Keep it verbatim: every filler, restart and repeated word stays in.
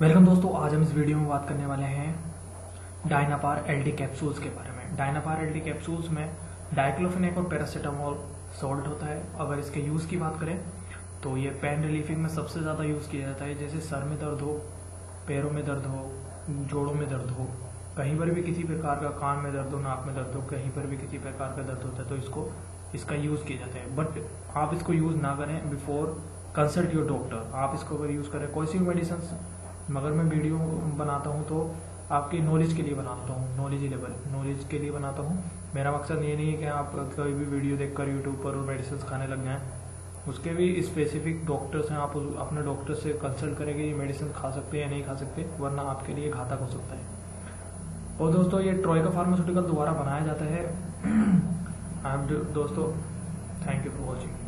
Welcome दोस्तों, आज हम इस वीडियो में बात करने वाले हैं डायनापार एलडी कैप्सूल्स के बारे में। डायनापार एलडी कैप्सूल्स में डाइक्लोफेनेक और पैरासीटामोल सॉल्ट होता है। अगर इसके यूज की बात करें तो ये पेन रिलीफिंग में सबसे ज्यादा यूज किया जाता है। जैसे सर में दर्द हो, पैरों में दर्द हो, जोड़ों में दर्द हो, कहीं पर भी किसी प्रकार का कान में दर्द हो, नाक में दर्द हो, कहीं पर भी किसी प्रकार का दर्द होता है तो इसको इसका यूज किया जाता है। बट आप इसको यूज ना करें बिफोर कंसल्ट योर डॉक्टर। आप इसको अगर यूज करें कोई सी भी मेडिसिन, मगर मैं वीडियो बनाता हूँ तो आपकी नॉलेज के लिए बनाता हूँ, नॉलेज लेवल नॉलेज के लिए बनाता हूँ। मेरा मकसद ये नहीं है कि आप कोई भी वीडियो देखकर यूट्यूब पर और मेडिसिन खाने लग जाएं। उसके भी स्पेसिफिक डॉक्टर्स हैं, आप अपने डॉक्टर से कंसल्ट करेंगे ये मेडिसिन खा सकते हैं या नहीं खा सकते, वरना आपके लिए घातक हो सकता है। और दोस्तों ये ट्रोइका फार्मास्यूटिकल द्वारा बनाया जाता है। आप दोस्तों थैंक यू फॉर वॉचिंग।